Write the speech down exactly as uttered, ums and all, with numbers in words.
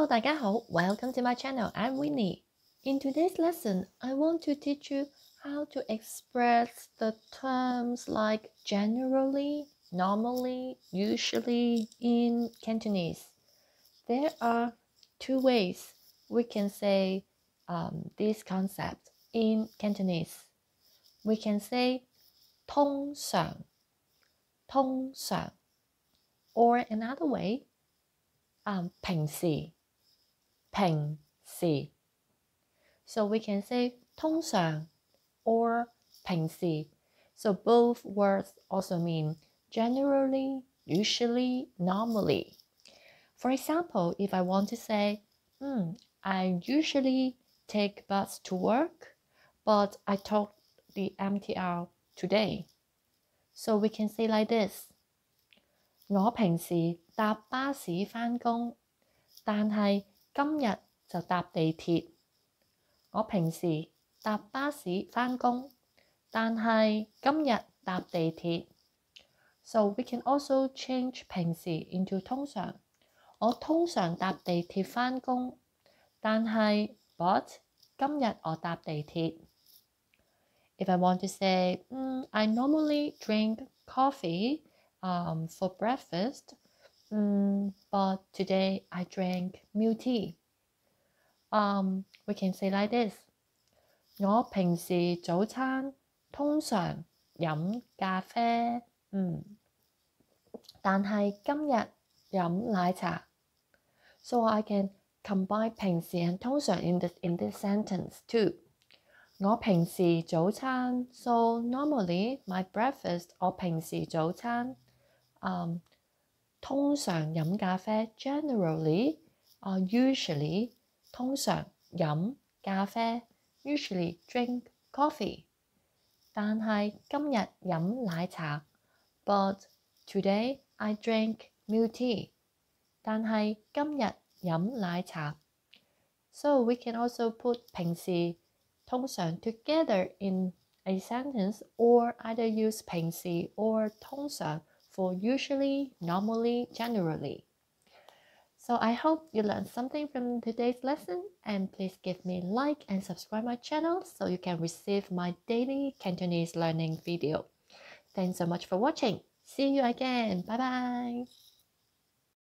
大家好 Welcome to my channel. I'm Winnie. In today's lesson, I want to teach you how to express the terms like generally, normally, usually in Cantonese. There are two ways we can say um, this concept in Cantonese. We can say 通常,通常, or another way, um, 平時,平時. So we can say 通常 or 平時. So both words also mean generally, usually, normally. For example, if I want to say, hmm, I usually take bus to work, but I took the M T R today. So we can say like this. 我平時搭巴士返工，但係今日就搭地鐵。我平時搭巴士返工，但係今日搭地鐵。So we can also change 平時 into 通常。我通常搭地鐵返工，但係 but 今日我搭地鐵。If I want to say, mm, I normally drink coffee um, for breakfast, mm, but today I drank milk tea. Um, we can say like this. 我平時早餐通常飲咖啡，嗯，但係今日飲奶茶。So I can combine 平時 and 通常 in this, in this sentence too. 我平時早餐 So normally my breakfast 我平時早餐、um, 通常飲咖啡 Generally or usually 通常飲咖啡 Usually drink coffee 但係今日飲奶茶 But today I drank milk tea 但係今日飲奶茶 So we can also put 平時通常 together in a sentence or either use 平時 or 通常 for usually, normally, generally. So I hope you learned something from today's lesson and please give me a like and subscribe my channel so you can receive my daily Cantonese learning video. Thanks so much for watching. See you again. Bye bye.